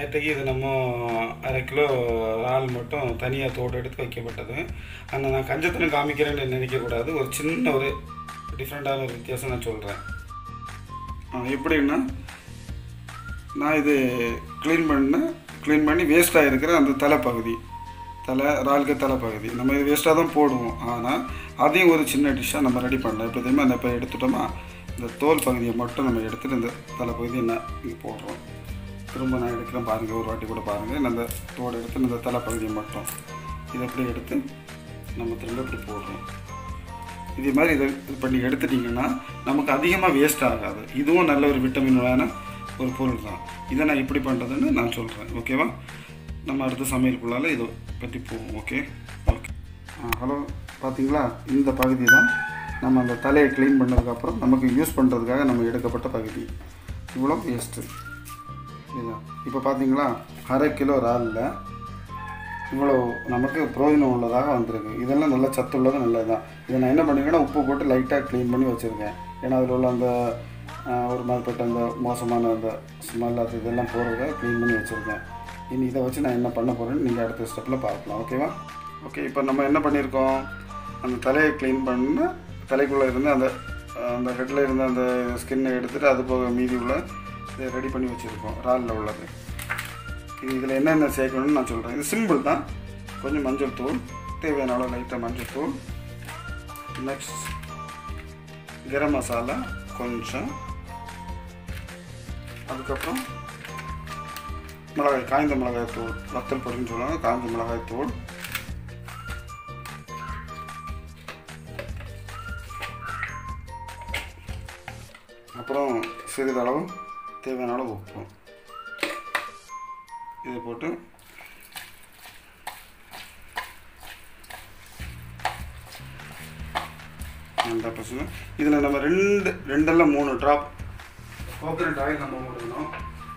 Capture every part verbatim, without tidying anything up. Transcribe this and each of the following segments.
நேற்றுக்கு இது நம்ம அரை கிலோ இறால் மட்டும் தனியாக தோடு எடுத்து வைக்கப்பட்டது. ஆனால் நான் கஞ்சத்தனம் காமிக்கிறேன்னு நினைக்கக்கூடாது. ஒரு சின்ன ஒரு டிஃப்ரெண்ட்டான ஒரு வித்தியாசம் நான் சொல்கிறேன். எப்படின்னா, நான் இது க்ளீன் பண்ண க்ளீன் பண்ணி வேஸ்ட்டாக இருக்கிற அந்த தலைப்பகுதி, தலை இறாலுக்கு தலைப்பகுதி நம்ம இது வேஸ்ட்டாக தான் போடுவோம். ஆனால் அதையும் ஒரு சின்ன டிஷ்ஷாக நம்ம ரெடி பண்ணலாம். இப்போ தெரியுமா, அந்த இப்போ எடுத்துட்டோமா இந்த தோல் பகுதியை மட்டும் நம்ம எடுத்துகிட்டு இந்த தலைப்பகுதியை என்ன இங்கே போடுறோம். திரும்ப நான் எடுக்கிறேன் பாருங்கள், ஒரு வாட்டி கூட பாருங்கள். நான் அந்த தோடு எடுத்து இந்த தலைப்பகுதியை மட்டும் இதை எப்படி எடுத்து நம்ம திரும்ப இப்படி போடுறோம். இதே மாதிரி இதை இது பண்ணி எடுத்துட்டிங்கன்னா நமக்கு அதிகமாக வேஸ்ட் ஆகாது. இதுவும் நல்ல ஒரு விட்டமினான ஒரு பொருள் தான். இதை நான் எப்படி பண்ணுறதுன்னு நான் சொல்கிறேன். ஓகேவா? நம்ம அடுத்த சமையலுக்குள்ளால் இதை பற்றி போவோம். Okay okay ah hello. பார்த்தீங்களா, இந்த பகுதி தான் நம்ம அந்த தலையை க்ளீன் பண்ணதுக்கப்புறம் நமக்கு யூஸ் பண்ணுறதுக்காக நம்ம எடுக்கப்பட்ட பகுதி. இவ்வளோ வேஸ்ட்டு இதுதான். இப்போ பார்த்தீங்களா, அரை கிலோ இறாலில் இவ்வளோ நமக்கு பிரயோஜனம் உள்ளதாக வந்திருக்கு. இதெல்லாம் நல்ல சத்துள்ளது, நல்லது தான். இதை நான் என்ன பண்ணியிருக்கேன்னா உப்பு போட்டு லைட்டாக க்ளீன் பண்ணி வச்சுருக்கேன். ஏன்னா அதில் உள்ள அந்த ஒரு மாதிரிப்பட்ட அந்த மோசமான அந்த ஸ்மெல் அது இதெல்லாம் போகிறத க்ளீன் பண்ணி வச்சுருக்கேன். இனி இதை வச்சு நான் என்ன பண்ண போகிறேன்னு நீங்கள் அடுத்த ஸ்டெப்பில் பார்க்கலாம். ஓகேவா? ஓகே. இப்போ நம்ம என்ன பண்ணியிருக்கோம், அந்த தலையை க்ளீன் பண்ண தலைக்குள்ளே இருந்து அந்த அந்த ஹெட்டில் இருந்த அந்த ஸ்கின்னை எடுத்துகிட்டு அது போக மீதி உள்ள இதை ரெடி பண்ணி வச்சுருக்கோம் இறாலில் உள்ளது. இது இதில் என்னென்ன சேர்க்கணும்னு நான் சொல்கிறேன். இது சிம்பிள் தான். கொஞ்சம் மஞ்சள் தூள், தேவையான அளவு லைட்டாக மஞ்சள் தூள், நெக்ஸ்ட் கரம் மசாலா கொஞ்சம், அதுக்கப்புறம் மிளகாய், காய்ந்த மிளகாய் தூள், வத்தல் பொடின்னு சொல்லுவாங்க, காய்ந்த மிளகாய் தூள், அப்புறம் சிறிதளவு தேவையான அளவு உப்பு. இதை போட்டு நல்லா பசங்க. இதில் நம்ம ரெண்டு ரெண்டெல்லாம் மூணு ட்ராப் கோகனட் ஆயில் நம்ம போட்டுக்கணும்.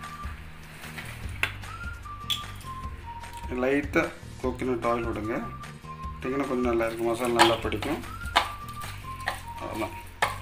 லைட்டாக கோகனட் ஆயில் விடுங்க, விட்டிங்கன்னா கொஞ்சம் நல்லா இருக்கும், மசாலா நல்லா பிடிக்கும். அவ்வளோதான்.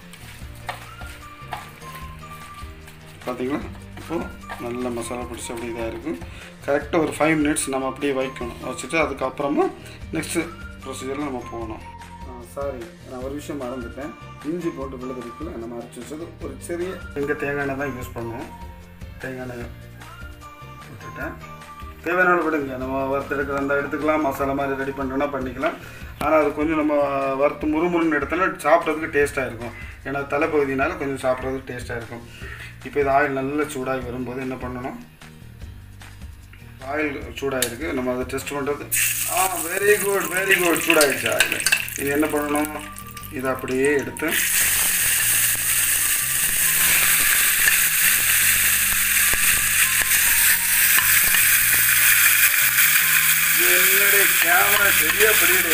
பார்த்தீங்களா, இப்போது நல்ல மசாலா பிடிச்சி அப்படி இதாக இருக்கும். கரெக்டாக ஒரு ஃபைவ் மினிட்ஸ் நம்ம அப்படியே வைக்கணும். வச்சுட்டு அதுக்கப்புறமா நெக்ஸ்ட்டு ப்ரொசீஜரில் நம்ம போகணும். சாரி, நான் ஒரு விஷயம் மறந்துட்டேன். இஞ்சி போட்டு விழுதுக்குள்ள நம்ம அரைச்சி வச்சது ஒரு சிறிய எங்கள் தேங்காய் எண்ணெய் தான் யூஸ் பண்ணுவோம். தேங்காய் எண்ணெய் விட்டுட்டேன். தேவையான விடுங்க, நம்ம வறுத்து எடுக்கிற அந்த எடுத்துக்கலாம், மசாலா மாதிரி ரெடி பண்ணுறோன்னா பண்ணிக்கலாம். ஆனால் அது கொஞ்சம் நம்ம வறுத்து முறுமுறுன்னு எடுத்தோன்னா சாப்பிட்றதுக்கு டேஸ்ட்டாக இருக்கும். ஏன்னா தலைப்பகுதினால கொஞ்சம் சாப்பிட்றதுக்கு டேஸ்ட்டாக இருக்கும். இப்போ இது ஆயில் நல்லா சூடாகி வரும்போது என்ன பண்ணணும், ஆயில் சூடாகிருக்கு, நம்ம அதை டெஸ்ட் பண்ணுறது. Ah very good very good சூடாகிடுச்சு ஆயில். இது என்ன பண்ணணும், இதை அப்படியே எடுத்து என்னுடைய கேமரா சரியாக படிக்கிட்டு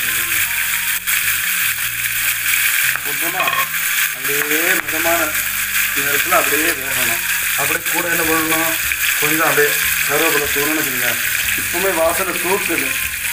சுத்தமா அப்படியே மிதமான நேரத்தில் அப்படியே வேகணும். அப்படியே கூட என்ன பண்ணணும், கொஞ்சம் அப்படியே கருவேப்பிலை தூணுன்னு வச்சுருங்க. இப்பவுமே வாசனை தூக்குது.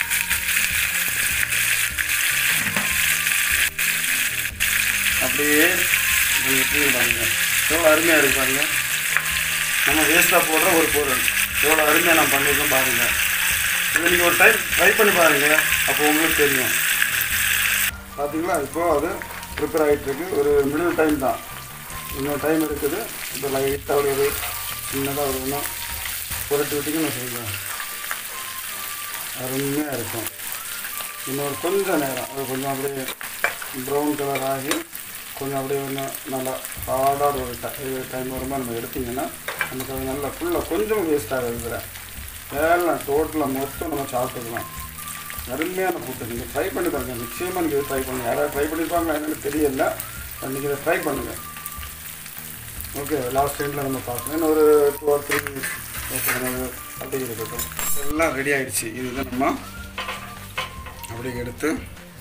அப்படியே நீங்கள் பாருங்க, எவ்வளோ அருமையாக இருக்குது பாருங்க. நம்ம வேஸ்ட்டாக போடுற ஒரு பொருள் எவ்வளோ அருமையாக நம்ம பண்ணியிருக்கோம் பாருங்கள். இதை நீங்கள் ஒரு டைம் ட்ரை பண்ணி பாருங்கள், அப்போ உங்களுக்கு தெரியும். பார்த்தீங்களா, இப்போது அது ப்ரிப்பேர் ஆகிட்டுருக்கு. ஒரு மிடில் டைம் தான், இன்னொரு டைம் இருக்குது. இப்போ லைட்டாக ஒரு சின்னதாக ஒரு இன்னும் புரட்டி விட்டிங்கன்னு வச்சுக்கோங்க, அருமையாக இருக்கும். இன்னொரு கொஞ்சம் நேரம் அது கொஞ்சம் அப்படியே ப்ரௌன் கலர் ஆகி கொஞ்சம் அப்படியே ஒன்றும் நல்லா ஹார்டாக ஒரு இது டைம் வரும்போது நம்ம எடுத்திங்கன்னா நமக்கு அது நல்லா ஃபுல்லாக கொஞ்சம் வேஸ்ட்டாக இருக்கிற எல்லாம் டோட்டலாக மொத்தம் நம்ம சாப்பிட்டுக்கலாம். அருமையான ஃபுட்டு. நீங்கள் ட்ரை பண்ணி பாருங்கள், நிச்சயமாக நீங்கள் ட்ரை பண்ணுங்கள். யாராவது ட்ரை பண்ணியிருப்பாங்க என்னன்னு தெரியல, நீங்கள் இதை ட்ரை பண்ணுங்கள். ஓகே, லாஸ்ட் டைமில் நம்ம பார்க்கணும். இன்னும் ஒரு two or three minutes okay, நம்ம அப்படியே இருக்கட்டும். எல்லாம் ரெடி ஆகிடுச்சு. இதுதான் நம்ம அப்படியே எடுத்து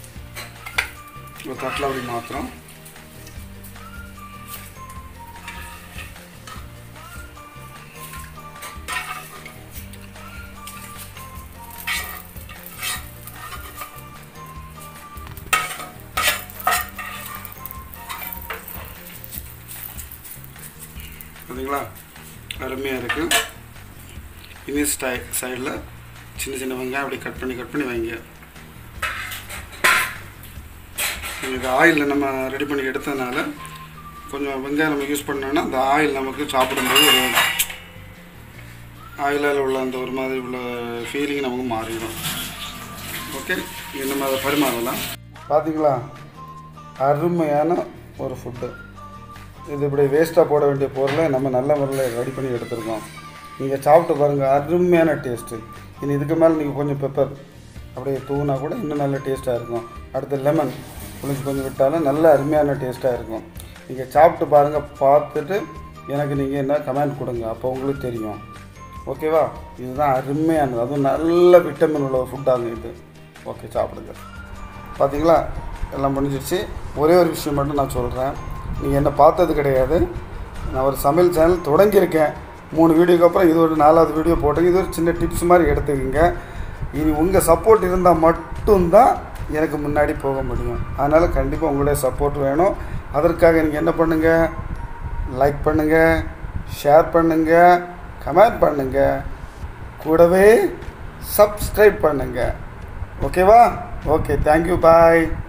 ஒரு தட்டில் அப்படி மாத்திரம் பார்த்தீங்களா, அருமையாக இருக்குது. இன்னும் ஸ்டை சைடில் சின்ன சின்ன வெங்காயம் அப்படி கட் பண்ணி கட் பண்ணி வைங்க. இது ஆயிலில் நம்ம ரெடி பண்ணி எடுத்ததுனால கொஞ்சம் வெங்காயம் நம்ம யூஸ் பண்ணோன்னா அந்த ஆயில் நமக்கு சாப்பிடும்போது ஒரு ஆயிலில் உள்ள அந்த ஒரு மாதிரி உள்ள ஃபீலிங் நமக்கு மாறிடும். ஓகே, நம்ம அதை பரிமாறலாம். பார்த்தீங்களா, அருமையான ஒரு ஃபுட்டு. இது இப்படி வேஸ்ட்டாக போட வேண்டிய பொருளை நம்ம நல்ல முறையில் ரெடி பண்ணி எடுத்துருக்கோம். நீங்கள் சாப்பிட்டு பாருங்கள், அருமையான டேஸ்ட்டு. இனி இதுக்கு மேலே நீங்கள் கொஞ்சம் பெப்பர் அப்படியே தூவினா கூட இன்னும் நல்ல டேஸ்ட்டாக இருக்கும். அடுத்து லெமன் புளிஞ்சு கொஞ்சம் விட்டாலும் நல்ல அருமையான டேஸ்ட்டாக இருக்கும். நீங்கள் சாப்பிட்டு பாருங்கள், பார்த்துட்டு எனக்கு நீங்கள் என்ன கமெண்ட் கொடுங்க, அப்போ உங்களுக்கு தெரியும். ஓகேவா? இதுதான் அருமையானது, அதுவும் நல்ல விட்டமின் உள்ள ஃபுட்டாங்க இது. ஓகே, சாப்பிடுங்க. பார்த்தீங்களா, எல்லாம் முடிஞ்சிடுச்சு. ஒரே ஒரு விஷயம் மட்டும் நான் சொல்கிறேன். நீங்கள் என்ன பார்த்தது கிடையாது, நான் ஒரு சமையல் சேனல் தொடங்கியிருக்கேன். மூணு வீடியோக்கு அப்புறம் இது ஒரு நாலாவது வீடியோ போட்டுங்க. இது ஒரு சின்ன டிப்ஸ் மாதிரி எடுத்துக்கோங்க. இனி உங்கள் சப்போர்ட் இருந்தால் மட்டும்தான் எனக்கு முன்னாடி போக முடியும். அதனால் கண்டிப்பாக உங்களுடைய சப்போர்ட் வேணும். அதற்காக நீங்கள் என்ன பண்ணுங்கள், லைக் பண்ணுங்கள், ஷேர் பண்ணுங்கள், கமெண்ட் பண்ணுங்கள், கூடவே சப்ஸ்கிரைப் பண்ணுங்கள். ஓகேவா? ஓகே, தேங்க்யூ, பாய்.